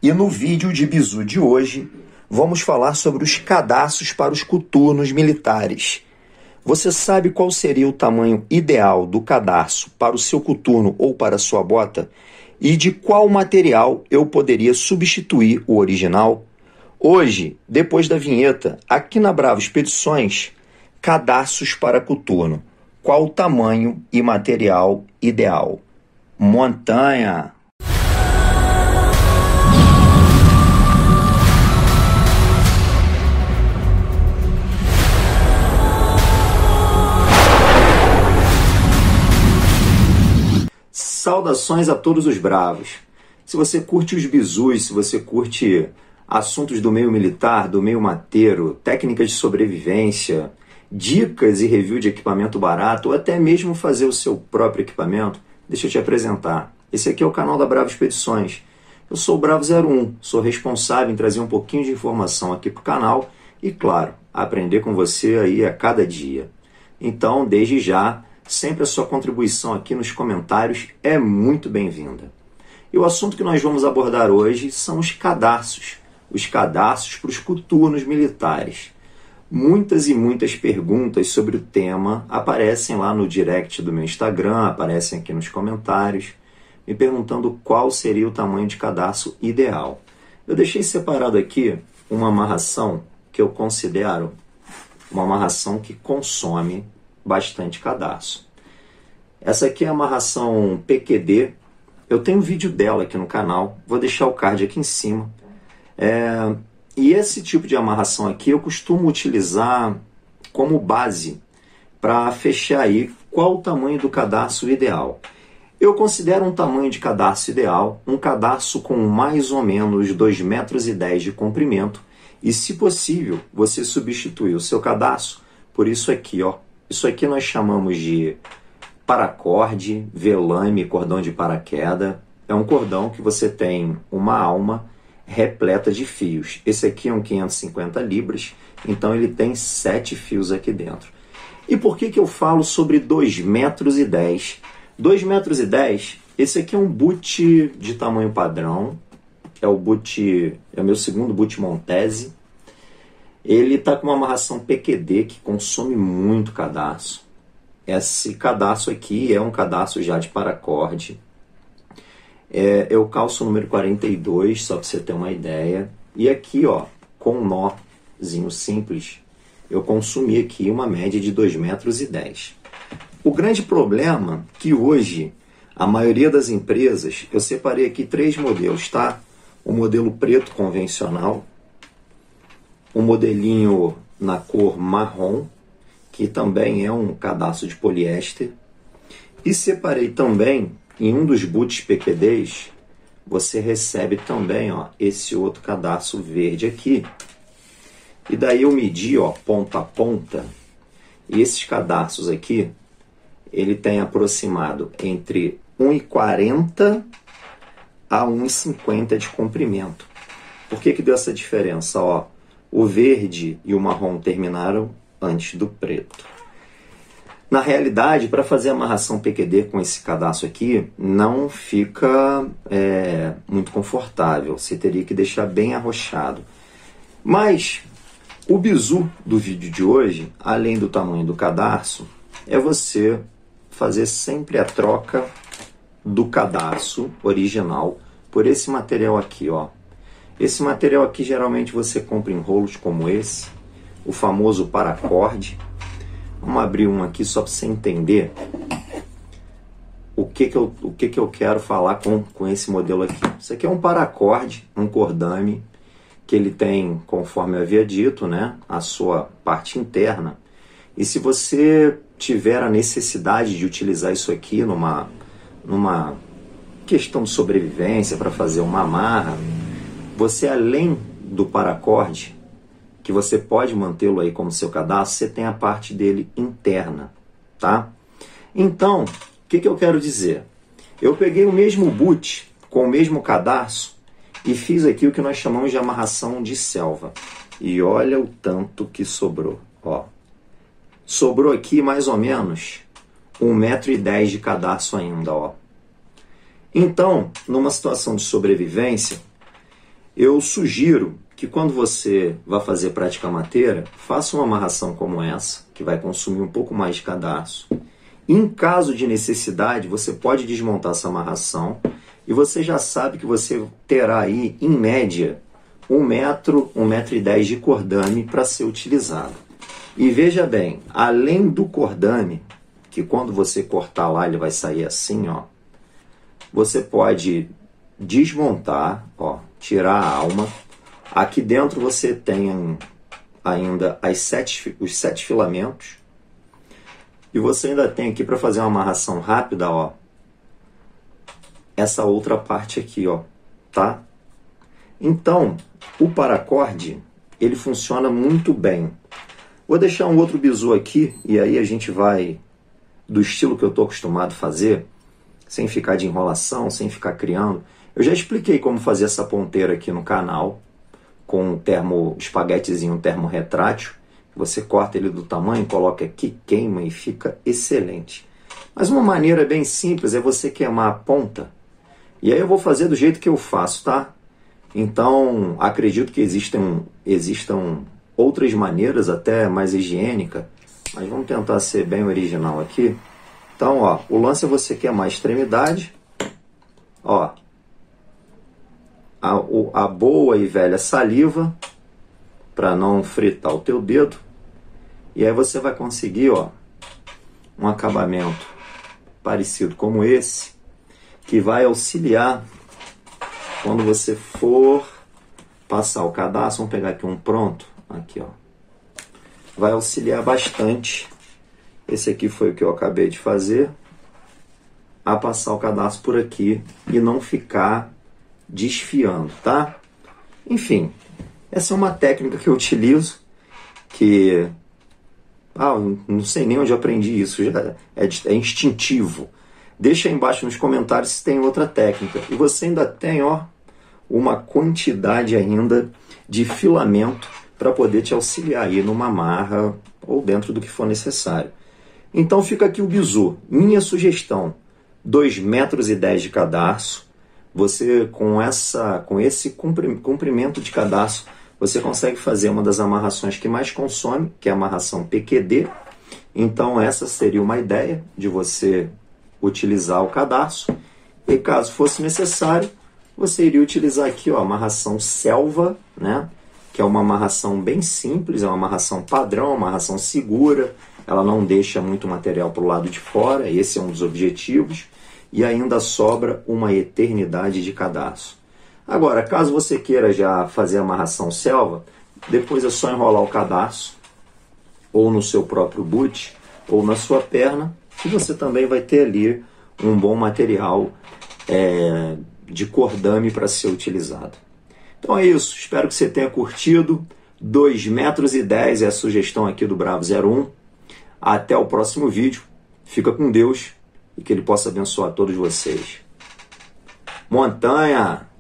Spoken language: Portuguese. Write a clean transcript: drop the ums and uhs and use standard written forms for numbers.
E no vídeo de bizu de hoje, vamos falar sobre os cadarços para os coturnos militares. Você sabe qual seria o tamanho ideal do cadarço para o seu coturno ou para a sua bota? E de qual material eu poderia substituir o original? Hoje, depois da vinheta, aqui na Bravo Expedições, cadarços para coturno. Qual o tamanho e material ideal? Montanha! Saudações a todos os bravos. Se você curte os bizus, se você curte assuntos do meio militar, do meio mateiro, técnicas de sobrevivência, dicas e review de equipamento barato, ou até mesmo fazer o seu próprio equipamento, deixa eu te apresentar. Esse aqui é o canal da Bravo Expedições. Eu sou o Bravo 01, sou responsável em trazer um pouquinho de informação aqui para o canal e, claro, aprender com você aí a cada dia. Então, desde já, sempre a sua contribuição aqui nos comentários é muito bem-vinda. E o assunto que nós vamos abordar hoje são os cadarços para os coturnos militares. Muitas e muitas perguntas sobre o tema aparecem lá no direct do meu Instagram, aparecem aqui nos comentários, me perguntando qual seria o tamanho de cadarço ideal. Eu deixei separado aqui uma amarração que eu considero uma amarração que consome bastante cadarço. Essa aqui é a amarração PQD. Eu tenho um vídeo dela aqui no canal, vou deixar o card aqui em cima. E esse tipo de amarração aqui eu costumo utilizar como base para fechar aí qual o tamanho do cadarço ideal. Eu considero um tamanho de cadarço ideal um cadarço com mais ou menos 2,10 metros de comprimento e, se possível, você substituir o seu cadarço por isso aqui, ó. Isso aqui nós chamamos de paracorde, velame, cordão de paraquedas. É um cordão que você tem uma alma repleta de fios. Esse aqui é um 550 libras, então ele tem 7 fios aqui dentro. E por que eu falo sobre 2,10 metros? 2,10 metros, esse aqui é um boot de tamanho padrão. É o meu segundo boot Montese. Ele está com uma amarração PQD que consome muito cadarço. Esse cadarço aqui é um cadarço já de paracorde. É o calço número 42, só para você ter uma ideia. E aqui, ó, com um nózinho simples, eu consumi aqui uma média de 2,10 metros. O grande problema é que hoje, a maioria das empresas, eu separei aqui 3 modelos, tá? O modelo preto convencional, um modelinho na cor marrom, que também é um cadarço de poliéster. E separei também, em um dos boots PQDs, você recebe também, ó, esse outro cadarço verde aqui. E daí eu medi, ó, ponta a ponta. E esses cadarços aqui, ele tem aproximado entre 1,40 a 1,50 de comprimento. Por que deu essa diferença? Ó, o verde e o marrom terminaram antes do preto. Na realidade, para fazer a amarração PQD com esse cadarço aqui, não fica muito confortável. Você teria que deixar bem arrochado. Mas o bizu do vídeo de hoje, além do tamanho do cadarço, é você fazer sempre a troca do cadarço original por esse material aqui, ó. Esse material aqui geralmente você compra em rolos como esse, o famoso paracorde. Vamos abrir um aqui só para você entender o que eu quero falar com esse modelo aqui. Isso aqui é um paracorde, um cordame, que ele tem, conforme eu havia dito, né, a sua parte interna. E se você tiver a necessidade de utilizar isso aqui numa questão de sobrevivência, para fazer uma amarra, você, além do paracorde, que você pode mantê-lo aí como seu cadastro, você tem a parte dele interna, tá? Então, o que eu quero dizer? Eu peguei o mesmo boot, com o mesmo cadarço, e fiz aqui o que nós chamamos de amarração de selva. E olha o tanto que sobrou, ó. Sobrou aqui mais ou menos 1,10 metro de cadarço ainda, ó. Então, numa situação de sobrevivência, eu sugiro que quando você vai fazer prática mateira, faça uma amarração como essa, que vai consumir um pouco mais de cadarço. Em caso de necessidade, você pode desmontar essa amarração e você já sabe que você terá aí, em média, 1 metro e 10 de cordame para ser utilizado. E veja bem, além do cordame, que quando você cortar lá ele vai sair assim, ó, você pode desmontar, ó, tirar a alma. Aqui dentro você tem ainda os 7 filamentos. E você ainda tem aqui para fazer uma amarração rápida, ó, essa outra parte aqui, ó, tá? Então, o paracorde, ele funciona muito bem. Vou deixar um outro bizu aqui, e aí a gente vai, do estilo que eu estou acostumado a fazer, sem ficar de enrolação, sem ficar criando. Eu já expliquei como fazer essa ponteira aqui no canal, com um espaguetezinho termo retrátil. Você corta ele do tamanho, coloca aqui, queima e fica excelente. Mas uma maneira bem simples é você queimar a ponta. E aí eu vou fazer do jeito que eu faço, tá? Então, acredito que existam outras maneiras, até mais higiênicas, mas vamos tentar ser bem original aqui. Então, ó, o lance é você queimar a extremidade, ó, a boa e velha saliva, para não fritar o teu dedo, e aí você vai conseguir, ó, um acabamento parecido como esse, que vai auxiliar quando você for passar o cadarço. Vamos pegar aqui um pronto, aqui, ó, vai auxiliar bastante. Esse aqui foi o que eu acabei de fazer, a passar o cadarço por aqui e não ficar desfiando, tá? Enfim, essa é uma técnica que eu utilizo, que não sei nem onde eu aprendi isso, já é instintivo. Deixa aí embaixo nos comentários se tem outra técnica. E você ainda tem, ó, uma quantidade ainda de filamento para poder te auxiliar aí numa amarra ou dentro do que for necessário. Então fica aqui o bizu. Minha sugestão, 2 metros e 10 de cadarço. Você, com esse comprimento de cadarço, você consegue fazer uma das amarrações que mais consome, que é a amarração PQD. Então essa seria uma ideia de você utilizar o cadarço. E caso fosse necessário, você iria utilizar aqui, ó, a amarração selva, né? Que é uma amarração bem simples, é uma amarração padrão, uma amarração segura. Ela não deixa muito material para o lado de fora, esse é um dos objetivos. E ainda sobra uma eternidade de cadarço. Agora, caso você queira já fazer a amarração selva, depois é só enrolar o cadarço, ou no seu próprio boot, ou na sua perna, que você também vai ter ali um bom material de cordame para ser utilizado. Então é isso, espero que você tenha curtido. 2 metros e 10 é a sugestão aqui do Bravo 01. Até o próximo vídeo. Fica com Deus e que Ele possa abençoar todos vocês. Montanha!